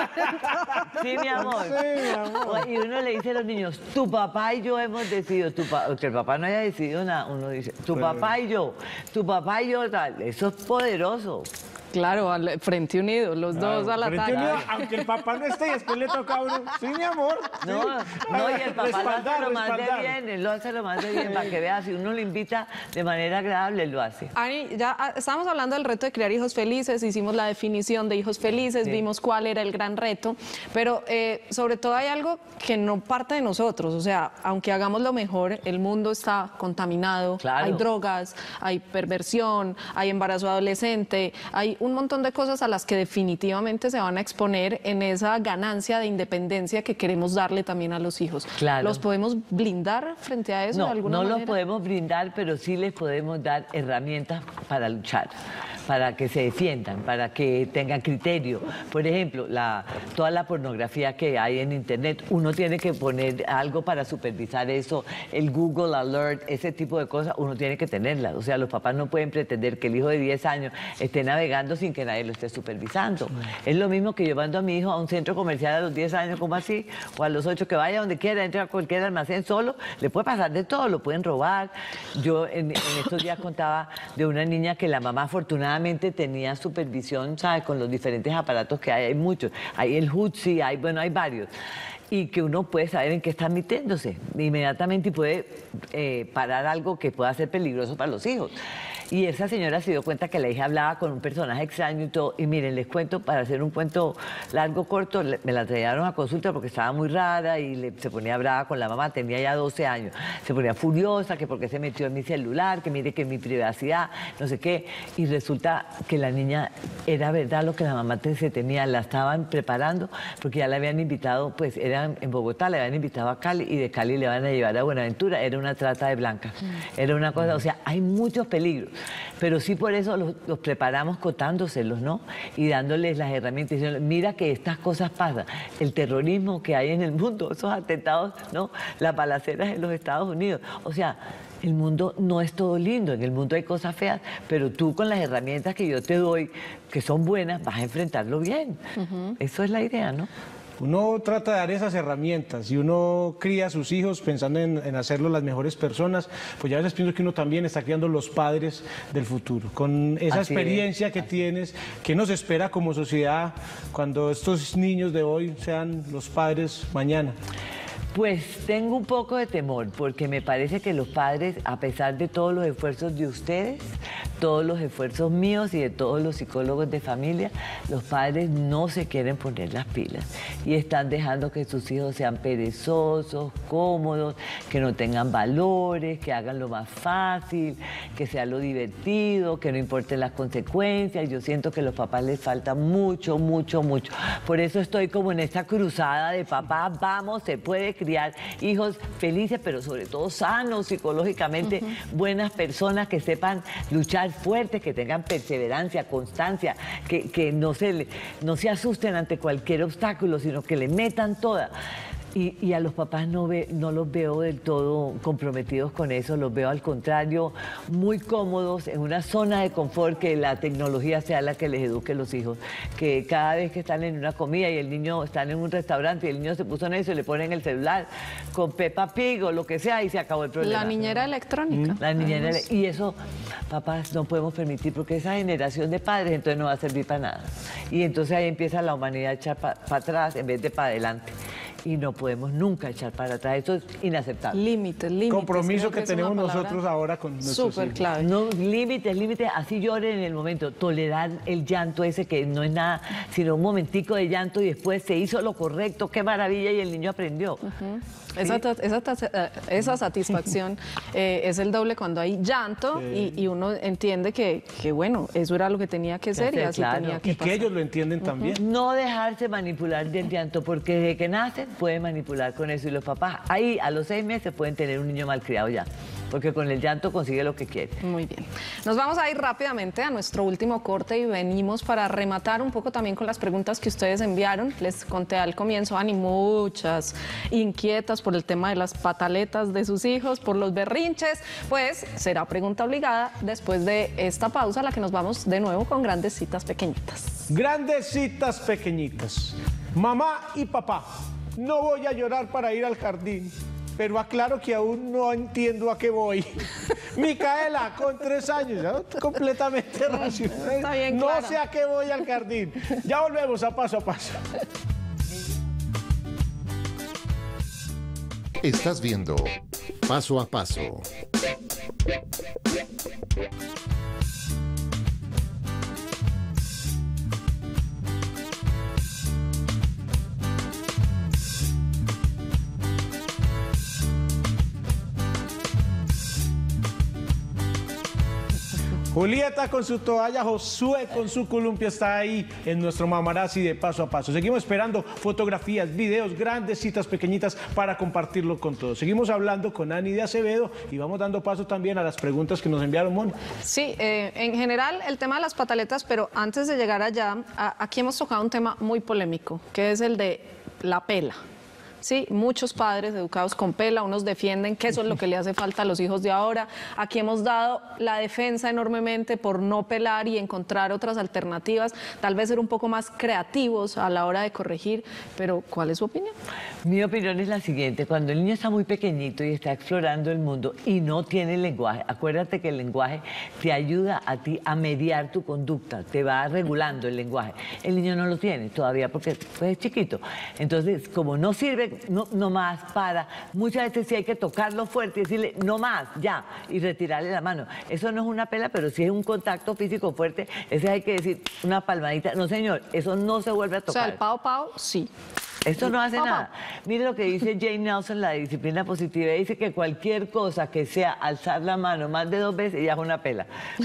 Sí, mi amor. Sí, mi amor. Y uno le dice a los niños, tu papá y yo hemos decidido, que el papá no haya decidido nada, uno dice, tu papá y yo, tal, eso es poderoso. Claro, frente unido, los dos al ataque. Aunque el papá no esté y después le toca a uno. Sí, mi amor. No, y el papá lo hace lo más de bien, él lo hace lo más de bien, para que vea, si uno lo invita de manera agradable, él lo hace. Ani, ya estábamos hablando del reto de criar hijos felices, hicimos la definición de hijos felices, vimos cuál era el gran reto, pero sobre todo hay algo que no parte de nosotros, o sea, aunque hagamos lo mejor, el mundo está contaminado, claro. Hay drogas, hay perversión, hay embarazo adolescente, hay un montón de cosas a las que definitivamente se van a exponer en esa ganancia de independencia que queremos darle también a los hijos. Claro. ¿Los podemos blindar frente a eso de alguna manera? No los podemos blindar, pero sí les podemos dar herramientas para luchar, para que se defiendan, para que tengan criterio. Por ejemplo, toda la pornografía que hay en Internet, uno tiene que poner algo para supervisar eso, el Google Alert, ese tipo de cosas, uno tiene que tenerlas. O sea, los papás no pueden pretender que el hijo de 10 años esté navegando sin que nadie lo esté supervisando. Es lo mismo que llevando a mi hijo a un centro comercial a los 10 años, como así, o a los 8, que vaya donde quiera, entre a cualquier almacén solo, le puede pasar de todo, lo pueden robar. Yo en estos días contaba de una niña que la mamá afortunadamente afortunadamente tenía supervisión, ¿sabes? Con los diferentes aparatos que hay muchos. Hay el Hutsi, hay varios. Y que uno puede saber en qué está metiéndose inmediatamente y puede parar algo que pueda ser peligroso para los hijos. Y esa señora se dio cuenta que la hija hablaba con un personaje extraño y todo. Y miren, les cuento, para hacer un cuento largo, corto, me la trajeron a consulta porque estaba muy rara y se ponía brava con la mamá, tenía ya 12 años. Se ponía furiosa, que porque se metió en mi celular, que mire que mi privacidad, no sé qué. Y resulta que la niña era verdad lo que la mamá se temía, la estaban preparando porque ya la habían invitado, pues era en Bogotá, le habían invitado a Cali y de Cali le van a llevar a Buenaventura. Era una trata de blancas. Era una cosa, o sea, hay muchos peligros. Pero sí por eso los preparamos contándoselos, ¿no? Y dándoles las herramientas. Diciendo, mira que estas cosas pasan. El terrorismo que hay en el mundo, esos atentados, ¿no? Las balaceras en los Estados Unidos. O sea, el mundo no es todo lindo, en el mundo hay cosas feas, pero tú con las herramientas que yo te doy, que son buenas, vas a enfrentarlo bien. Eso es la idea, ¿no? Uno trata de dar esas herramientas y uno cría a sus hijos pensando en hacerlos las mejores personas, pues ya a veces pienso que uno también está criando los padres del futuro. Con esa experiencia que tienes, ¿qué nos espera como sociedad cuando estos niños de hoy sean los padres mañana? Pues tengo un poco de temor, porque me parece que los padres, a pesar de todos los esfuerzos de ustedes, todos los esfuerzos míos y de todos los psicólogos de familia, los padres no se quieren poner las pilas y están dejando que sus hijos sean perezosos, cómodos, que no tengan valores, que hagan lo más fácil, que sea lo divertido, que no importen las consecuencias. Yo siento que a los papás les falta mucho, mucho, mucho. Por eso estoy como en esta cruzada de papá, vamos, se puede criar hijos felices, pero sobre todo sanos psicológicamente, buenas personas que sepan luchar fuertes, que tengan perseverancia, constancia, que no se asusten ante cualquier obstáculo, sino que le metan toda. Y a los papás no los veo del todo comprometidos con eso, los veo al contrario, muy cómodos en una zona de confort, que la tecnología sea la que les eduque a los hijos, que cada vez que están en una comida y el niño está en un restaurante y el niño se puso en eso y le ponen el celular con Peppa Pig o lo que sea y se acabó el problema. La niñera electrónica. La niñera, y eso, papás, no podemos permitir porque esa generación de padres entonces no va a servir para nada. Y entonces ahí empieza la humanidad a echar para atrás en vez de para adelante. Y no podemos nunca echar para atrás, eso es inaceptable. Límites. Compromiso que tenemos nosotros ahora con nuestros hijos. Súper clave. No, límites, así lloren en el momento, tolerar el llanto ese que no es nada, sino un momentico de llanto y después se hizo lo correcto, qué maravilla, y el niño aprendió. ¿Sí? Esa satisfacción es el doble cuando hay llanto y uno entiende que, bueno, eso era lo que tenía que ser y así tenía que pasar. Que ellos lo entienden también. No dejarse manipular del llanto, porque desde que nacen pueden manipular con eso, y los papás ahí a los 6 meses pueden tener un niño malcriado ya, porque con el llanto consigue lo que quiere. Muy bien. Nos vamos a ir rápidamente a nuestro último corte y venimos para rematar un poco también con las preguntas que ustedes enviaron. Les conté al comienzo, Ani, muchas inquietas por el tema de las pataletas de sus hijos, por los berrinches. Pues será pregunta obligada después de esta pausa, a la que nos vamos de nuevo con Grandes Citas Pequeñitas. Grandes Citas Pequeñitas. Mamá y papá, no voy a llorar para ir al jardín, pero aclaro que aún no entiendo a qué voy. Micaela, con 3 años, ya completamente racional. Está bien, no claro. sé a qué voy al jardín. Ya volvemos a Paso a Paso. Estás viendo Paso a Paso. Julieta con su toalla, Josué con su columpio está ahí en nuestro Mamarazzi de Paso a Paso. Seguimos esperando fotografías, videos, grandes citas pequeñitas para compartirlo con todos. Seguimos hablando con Ani de Acevedo y vamos dando paso también a las preguntas que nos enviaron, Moni. Sí, en general el tema de las pataletas, pero antes de llegar allá, aquí hemos tocado un tema muy polémico, que es el de la pela. Sí, muchos padres educados con pela, unos defienden que eso es lo que le hace falta a los hijos de ahora. Aquí hemos dado la defensa enormemente por no pelar y encontrar otras alternativas, tal vez ser un poco más creativos a la hora de corregir, pero ¿cuál es su opinión? Mi opinión es la siguiente: cuando el niño está muy pequeñito y está explorando el mundo y no tiene lenguaje, acuérdate que el lenguaje te ayuda a ti a mediar tu conducta, te va regulando el lenguaje. El niño no lo tiene todavía porque pues, es chiquito. Entonces, como no sirve, no más, para. Muchas veces sí hay que tocarlo fuerte y decirle no más, ya, y retirarle la mano. Eso no es una pela, pero sí es un contacto físico fuerte. Ese hay que decir una palmadita. No, señor, eso no se vuelve a tocar. O sea, el pao, sí. Esto no hace Papá. nada. Mire lo que dice Jane Nelson, la de disciplina positiva. Dice que cualquier cosa que sea alzar la mano más de 2 veces ya es una pela.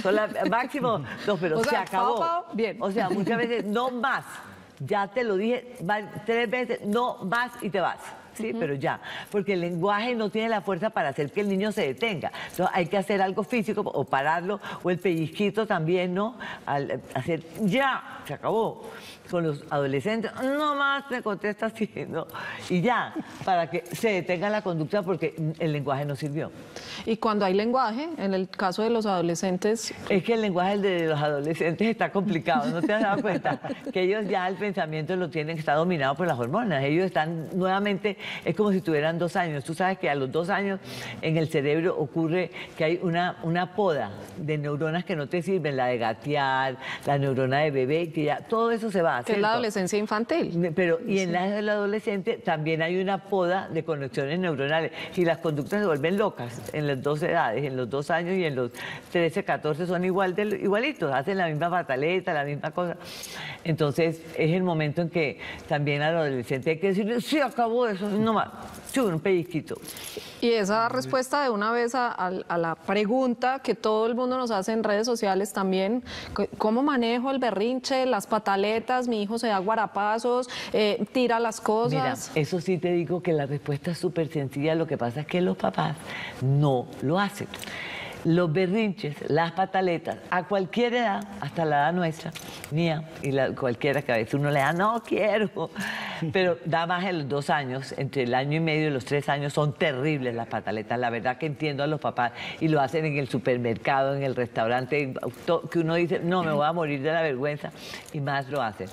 Máximo 2, pero O se sea, acabó. bien. O sea, muchas veces no más. Ya te lo dije 3 veces, no más y te vas. Sí, pero ya, porque el lenguaje no tiene la fuerza para hacer que el niño se detenga. Entonces hay que hacer algo físico o pararlo, o el pellizquito también, ¿no? Al hacer ya, se acabó. Con los adolescentes, no más me contesta así, ¿no? Y ya, para que se detenga la conducta porque el lenguaje no sirvió. Y cuando hay lenguaje, en el caso de los adolescentes... Es que el lenguaje de los adolescentes está complicado, ¿no te has dado cuenta? Que ellos ya el pensamiento lo tienen, está dominado por las hormonas. Ellos están nuevamente, es como si tuvieran 2 años. Tú sabes que a los 2 años en el cerebro ocurre que hay una poda de neuronas que no te sirven, la de gatear, la neurona de bebé, que ya todo eso se va. Que es la adolescencia infantil. Pero, y en la del adolescente también hay una poda de conexiones neuronales y las conductas se vuelven locas en las 2 edades, en los 2 años y en los 13, 14 son igualitos, hacen la misma pataleta, la misma cosa. Entonces es el momento en que también al adolescente hay que decirle, sí, acabó eso, no más, sí, un pellizquito. Y esa respuesta de una vez a la pregunta que todo el mundo nos hace en redes sociales también, ¿cómo manejo el berrinche, las pataletas, mi hijo se da guarapazos, tira las cosas? Mira, eso sí te digo que la respuesta es súper sencilla, lo que pasa es que los papás no lo hacen. Los berrinches, las pataletas, a cualquier edad, hasta la edad nuestra, mía, y cualquiera que a veces uno le da, no quiero, pero da más en los 2 años, entre el año y medio y los 3 años, son terribles las pataletas. La verdad que entiendo a los papás y lo hacen en el supermercado, en el restaurante, que uno dice, no, me voy a morir de la vergüenza, y más lo hacen.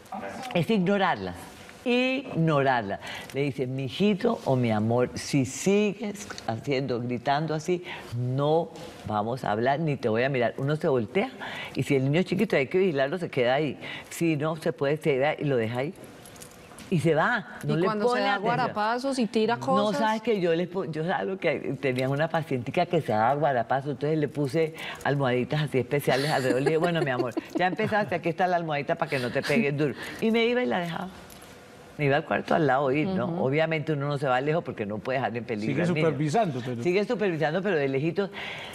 Es ignorarlas. Ignorarla. Le dice, mi hijito o mi amor, si sigues gritando así, no vamos a hablar ni te voy a mirar. Uno se voltea y si el niño es chiquito hay que vigilarlo, se queda ahí. Si no, se puede quedar y lo deja ahí. Y se va, no y le cuando pone se da atención. guarapazos y tira cosas. No, sabes que yo sabes que tenía una pacientica que se daba guarapazos, entonces le puse almohaditas así especiales alrededor. Le dije, bueno, mi amor, ya empezaste, aquí está la almohadita para que no te pegues duro. Y me iba y la dejaba. Me iba al cuarto al lado ir, ¿no? Obviamente uno no se va lejos porque no puede dejar en peligro. Sigue supervisando, pero... Sigue supervisando, pero de lejitos.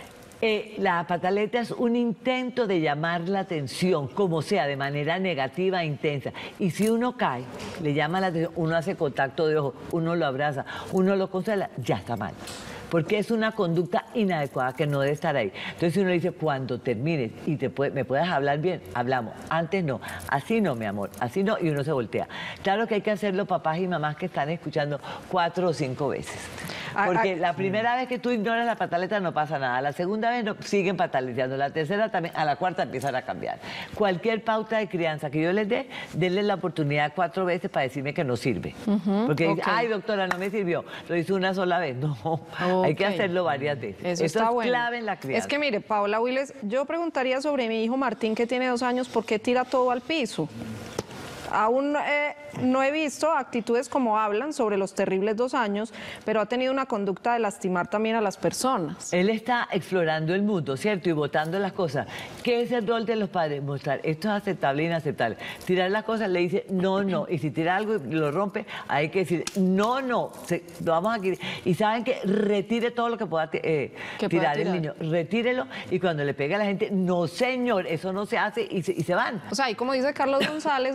La pataleta es un intento de llamar la atención, como sea, de manera negativa e intensa. Y si uno cae, le llama la atención, uno hace contacto de ojos, uno lo abraza, uno lo consuela, ya está mal. Porque es una conducta inadecuada que no debe estar ahí. Entonces uno dice, cuando termines y me puedas hablar bien, hablamos. Antes no, así no, mi amor, así no, y uno se voltea. Claro que hay que hacerlo papás y mamás que están escuchando 4 o 5 veces. Porque la primera vez que tú ignoras la pataleta no pasa nada. La segunda vez no, siguen pataleteando. La tercera también, a la cuarta empiezan a cambiar. Cualquier pauta de crianza que yo les dé, denle la oportunidad 4 veces para decirme que no sirve. Porque dicen, ay, doctora, no me sirvió. Lo hizo una sola vez. No, hay que hacerlo varias veces. Eso está es bueno. clave en la crianza. Es que mire, Paola Willes, yo preguntaría sobre mi hijo Martín, que tiene 2 años, ¿por qué tira todo al piso? Aún no he visto actitudes como hablan sobre los terribles 2 años, pero ha tenido una conducta de lastimar también a las personas. Él está explorando el mundo, ¿cierto? Y votando las cosas. ¿Qué es el rol de los padres? Mostrar, esto es aceptable e inaceptable. Tirar las cosas, le dice, no, no. Y si tira algo y lo rompe, hay que decir, no, no. Lo vamos a quitar. Y saben que retire todo lo que pueda tirar el niño. Retírelo y cuando le pegue a la gente, no, señor, eso no se hace y se van. O sea, y como dice Carlos González, mantenga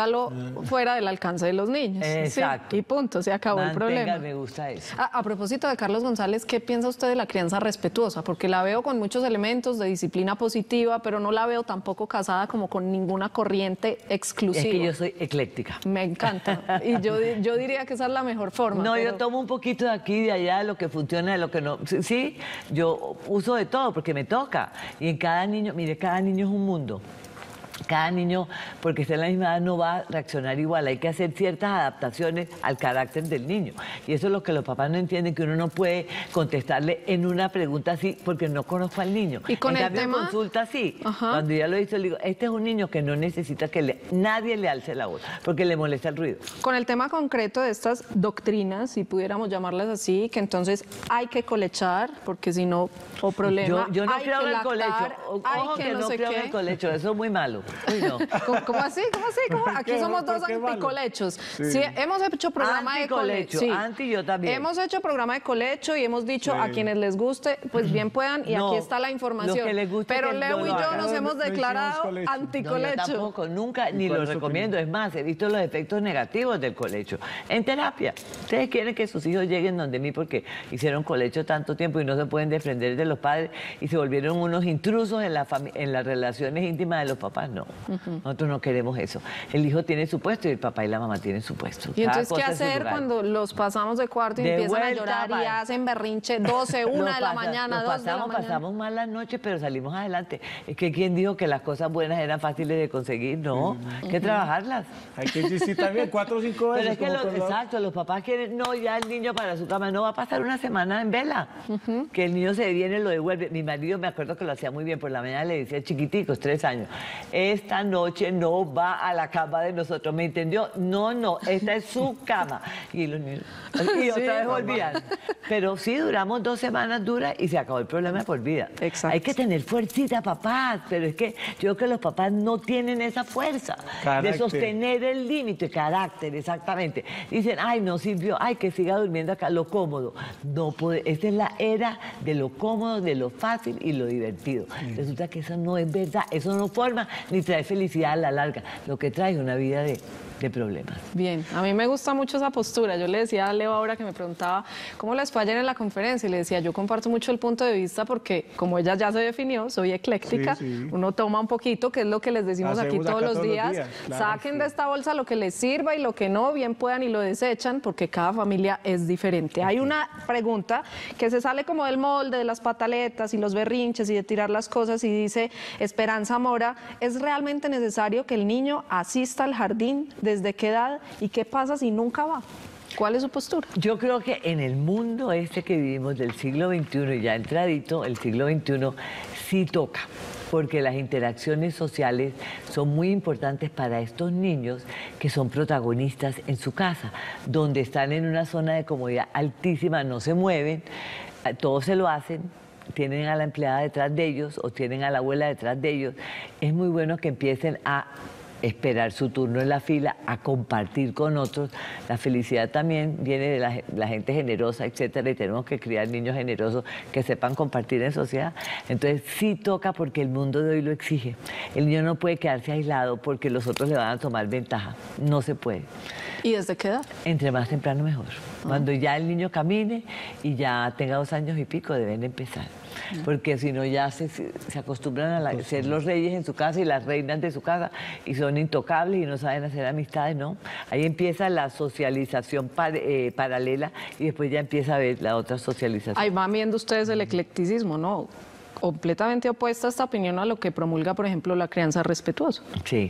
manténgalo fuera del alcance de los niños. Exacto. Sí, y punto, se acabó el problema. Me gusta eso. A propósito de Carlos González, ¿qué piensa usted de la crianza respetuosa? Porque la veo con muchos elementos de disciplina positiva, pero no la veo tampoco casada como con ninguna corriente exclusiva. Es que yo soy ecléctica. Me encanta. Y yo diría que esa es la mejor forma. No, pero... yo tomo un poquito de aquí y de allá, de lo que funciona, de lo que no. Sí, yo uso de todo porque me toca. Y en cada niño, mire, cada niño es un mundo. Cada niño, porque está en la misma edad, no va a reaccionar igual. Hay que hacer ciertas adaptaciones al carácter del niño. Y eso es lo que los papás no entienden, que uno no puede contestarle en una pregunta así porque no conozco al niño. Y con en el cambio, tema... consulta así. Ajá. Cuando ya lo hizo, le digo, este es un niño que no necesita que nadie le alce la voz, porque le molesta el ruido. Con el tema concreto de estas doctrinas, si pudiéramos llamarlas así, que entonces hay que colechar, porque si no, o problema, Yo no hay creo que en el lactar, colecho. hay Ojo que no sé creo en qué. el colecho, eso es muy malo. Uy, no. ¿Cómo así? ¿Cómo así? Aquí qué? somos dos ¿Por qué malo? anticolechos. Sí, hemos hecho programa de Anticolecho, colecho. anti yo también. Hemos hecho programa de colecho y hemos dicho a quienes les guste, pues bien puedan, y No, aquí está la información. los que les guste Pero que Leo no y lo yo hagan. nos No, hemos no hicimos declarado colecho. No, yo anticolecho. tampoco, nunca, ni cuál lo es tu recomiendo. Es más, he visto los efectos negativos del colecho. En terapia, ustedes quieren que sus hijos lleguen donde mí porque hicieron colecho tanto tiempo y no se pueden defender de los padres y se volvieron unos intrusos en las relaciones íntimas de los papás. No, nosotros no queremos eso. El hijo tiene su puesto y el papá y la mamá tienen su puesto. Y Cada entonces, ¿qué cosa en su hacer lugar. cuando los pasamos de cuarto y De empiezan a vuelta, llorar y vale. hacen berrinche 12, 1 de la Lo mañana, 2 de la mañana? Pasamos mal las noches, pero salimos adelante. Es que ¿quién dijo que las cosas buenas eran fáciles de conseguir? No, hay que trabajarlas. Hay que insistir también 4 o 5 veces. Pero es que como con los- exacto, los papás quieren, no, ya el niño para su cama, no va a pasar una semana en vela. Que el niño se viene y lo devuelve. Mi marido me acuerdo que lo hacía muy bien, por la mañana le decía chiquiticos, 3 años, esta noche no va a la cama de nosotros, ¿me entendió? No, esta es su cama. Y los niños, y otra vez volvían. Pero sí, duramos 2 semanas duras y se acabó el problema por vida. Exacto. Hay que tener fuercita, papás, pero es que yo creo que los papás no tienen esa fuerza de Carácter. sostener el límite, carácter, exactamente. Dicen, ay, no sirvió, ay, que siga durmiendo acá, lo cómodo. No puede, esta es la era de lo cómodo, de lo fácil y lo divertido. Resulta que eso no es verdad, eso no forma ni trae felicidad a la larga. Lo que trae es una vida de problemas. Bien, a mí me gusta mucho esa postura. Yo le decía a Leo ahora que me preguntaba cómo les fue ayer en la conferencia y le decía, yo comparto mucho el punto de vista porque como ella ya se definió, soy ecléctica, Sí. uno toma un poquito, que es lo que les decimos aquí Hacemos todos acá los todos los días, días, claro, saquen sí. de esta bolsa lo que les sirva y lo que no, bien puedan y lo desechan porque cada familia es diferente. Hay una pregunta que se sale como del molde de las pataletas y los berrinches y de tirar las cosas y dice Esperanza Mora, ¿es realmente necesario que el niño asista al jardín? ¿Desde qué edad? ¿Y qué pasa si nunca va? ¿Cuál es su postura? Yo creo que en el mundo este que vivimos del siglo XXI, ya entradito, el siglo XXI, sí toca, porque las interacciones sociales son muy importantes para estos niños que son protagonistas en su casa, donde están en una zona de comodidad altísima, no se mueven, todos se lo hacen, tienen a la empleada detrás de ellos o tienen a la abuela detrás de ellos. Es muy bueno que empiecen a esperar su turno en la fila, a compartir con otros. La felicidad también viene de la gente generosa, etcétera, y tenemos que criar niños generosos que sepan compartir en sociedad. Entonces sí toca porque el mundo de hoy lo exige. El niño no puede quedarse aislado porque los otros le van a tomar ventaja. No se puede. ¿Y desde qué edad? Entre más temprano mejor. Cuando ya el niño camine y ya tenga 2 años y pico, deben empezar. Porque si no ya se acostumbran a ser los reyes en su casa y las reinas de su casa y son intocables y no saben hacer amistades, ¿no? Ahí empieza la socialización paralela y después ya empieza a ver la otra socialización. Ahí van viendo ustedes el eclecticismo, ¿no? Completamente opuesta esta opinión a lo que promulga, por ejemplo, la crianza respetuosa, Sí,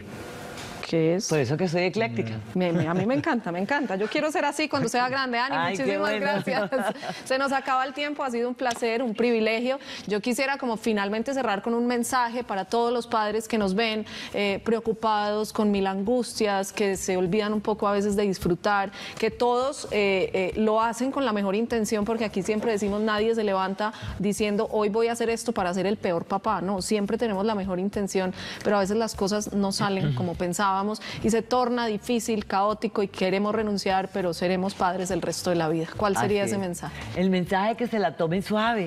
que es... por eso que soy ecléctica. A mí me encanta, me encanta. Yo quiero ser así cuando sea grande. Ani, Ay, qué muchísimas bueno. gracias. Se nos acaba el tiempo, ha sido un placer, un privilegio. Yo quisiera como finalmente cerrar con un mensaje para todos los padres que nos ven preocupados, con mil angustias, que se olvidan un poco a veces de disfrutar, que todos lo hacen con la mejor intención, porque aquí siempre decimos nadie se levanta diciendo hoy voy a hacer esto para ser el peor papá. No, siempre tenemos la mejor intención, pero a veces las cosas no salen como pensábamos trabajamos y se torna difícil, caótico y queremos renunciar, pero seremos padres el resto de la vida. ¿Cuál sería Así ese es. mensaje? El mensaje es que se la tomen suave,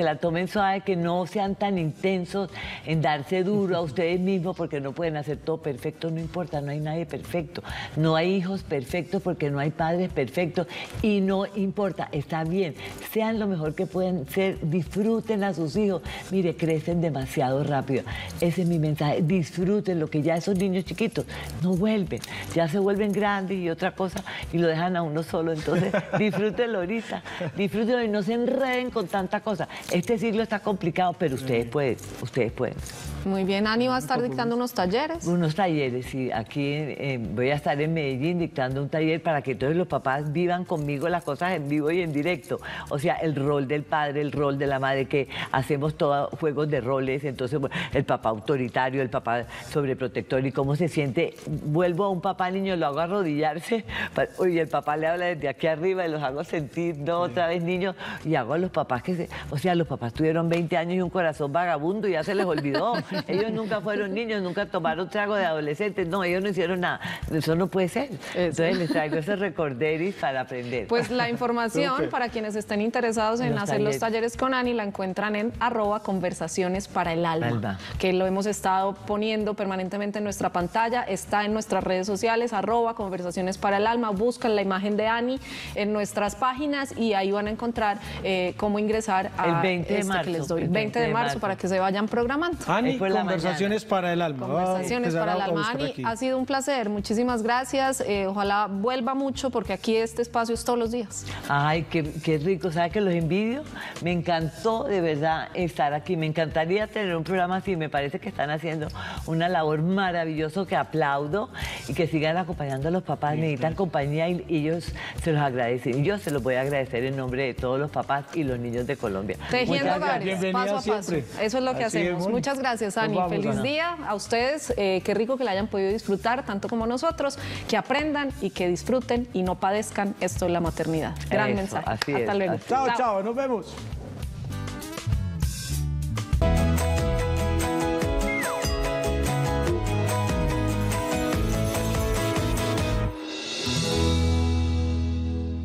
que no sean tan intensos en darse duro a ustedes mismos porque no pueden hacer todo perfecto, no importa, no hay nadie perfecto. No hay hijos perfectos porque no hay padres perfectos y no importa, está bien. Sean lo mejor que pueden ser, disfruten a sus hijos. Mire, crecen demasiado rápido. Ese es mi mensaje, disfruten lo que ya esos niños chiquitos no vuelven, ya se vuelven grandes y otra cosa y lo dejan a uno solo. Entonces, disfrútenlo ahorita, disfrútenlo y no se enreden con tanta cosa. Este siglo está complicado, pero ustedes pueden, ustedes pueden. Muy bien, Ani va a estar dictando unos talleres. Unos talleres, sí. Aquí voy a estar en Medellín dictando un taller para que todos los papás vivan conmigo las cosas en vivo y en directo. O sea, el rol del padre, el rol de la madre, que hacemos todos juegos de roles. Entonces, bueno, el papá autoritario, el papá sobreprotector y cómo se siente. Vuelvo a un papá niño, lo hago arrodillarse y el papá le habla desde aquí arriba y los hago sentir, no, otra vez niños. Y hago a los papás o sea, los papás tuvieron 20 años y un corazón vagabundo y ya se les olvidó. Ellos nunca fueron niños, nunca tomaron trago de adolescentes, no, ellos no hicieron nada. Eso no puede ser. Entonces les traigo esos recorderis para aprender. Pues la información para quienes estén interesados en hacer los talleres con Ani la encuentran en @conversaciones para el alma, que lo hemos estado poniendo permanentemente en nuestra pantalla, está en nuestras redes sociales, @conversaciones para el alma, buscan la imagen de Ani en nuestras páginas y ahí van a encontrar cómo ingresar a el 20 de marzo, que les doy. 20 de marzo para que se vayan programando. Ani, Conversaciones para el alma. Conversaciones para el alma. Ani, ha sido un placer, muchísimas gracias. Ojalá vuelva mucho porque aquí este espacio es todos los días. Ay, qué rico, ¿sabes que los envidio? Me encantó de verdad estar aquí, me encantaría tener un programa así, me parece que están haciendo una labor maravillosa que aplaudo y que sigan acompañando a los papás, necesitan compañía y ellos se los agradecen. Y yo se los voy a agradecer en nombre de todos los papás y los niños de Colombia. Tejiendo hogares, paso a paso. Eso es lo que hacemos. Muchas gracias, Ani. Feliz día a ustedes. Qué rico que la hayan podido disfrutar, tanto como nosotros, que aprendan y que disfruten y no padezcan esto de la maternidad. Gran mensaje. Hasta luego. Chao, chao, nos vemos.